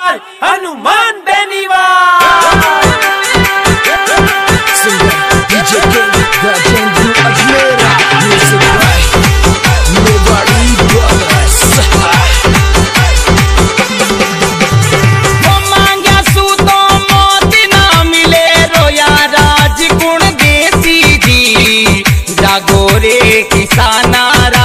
Hanuman Beniwal DJ King, Gajendra Ajmera, music by Mewari Brothers. वो मांग्या सूतो मौत ना मिले, रोया राजगुण देसी जी। जागो रे किसाना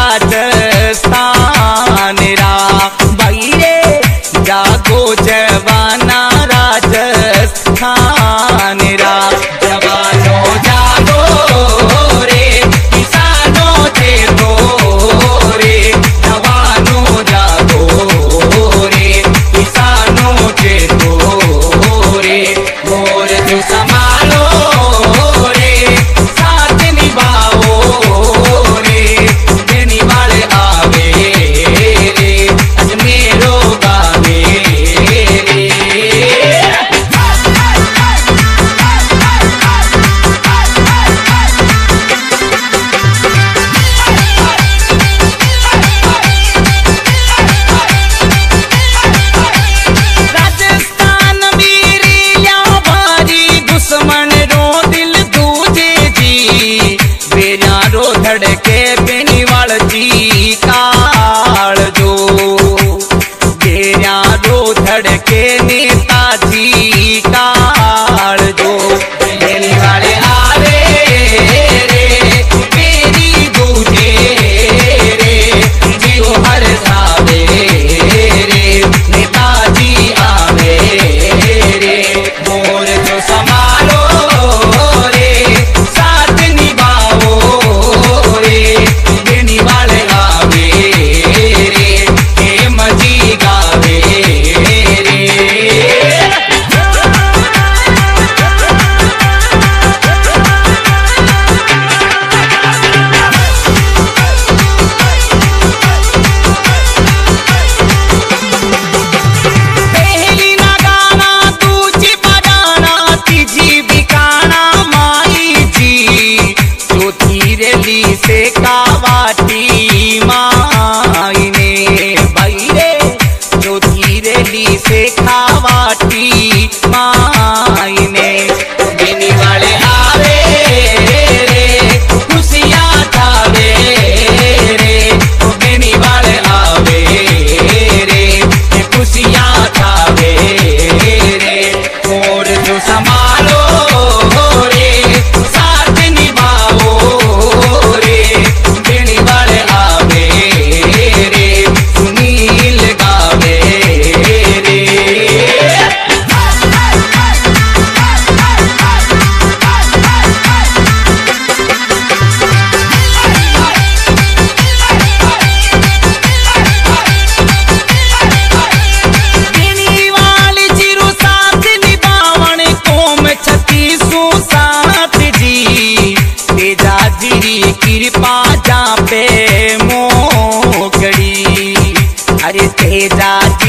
राजस्थान रा, भाई रे जागो जवाना राजस्थान रा। जवानों जागो रे, किसानों चेतो रे। जवानों जागो रे, किसानों चेतो रे। मोर जो संभालो रे, साथ निभाओ रे। बेनीवाल आवे रे, अजमेरो गावे रे। राजस्थान वीरिया भारी, दुश्मन रो दिल दूजे जी। बेरिया रो धड़के बेनीवाल जी काल जो। बेरिया रो धड़के नेताजी काल जो। बेनीवाल आवे रे, बेरी दूजे रे। जीव हर सावे रे, नेताजी आवे रे। मोर जो संभालो रे, साथ निभाओ रे। बेनीवाल आवे रे, हेम जी गावे रे। पहली ना गाना, दूजी बजाना, तीजी बिकाना माई जी। चौथी रेली से कावाटी माई ने, भाई रे चौथी रेली से कावाटी माई ने। बेनीवाल आवे रे, खुशियाँ थावे रे। बेनीवाल आवे रे, खुशियाँ थावे रे। मोर जो संभालो रे, साथ निभाओ रे। बेनीवाल आवे रे, सुनील गावे रे। बेनीवाल जीरो साथ निभावण, कोम छत्तीसों साथ जी। तेजा जीरी कृपा जा पे मोगड़ी, अरे तेजा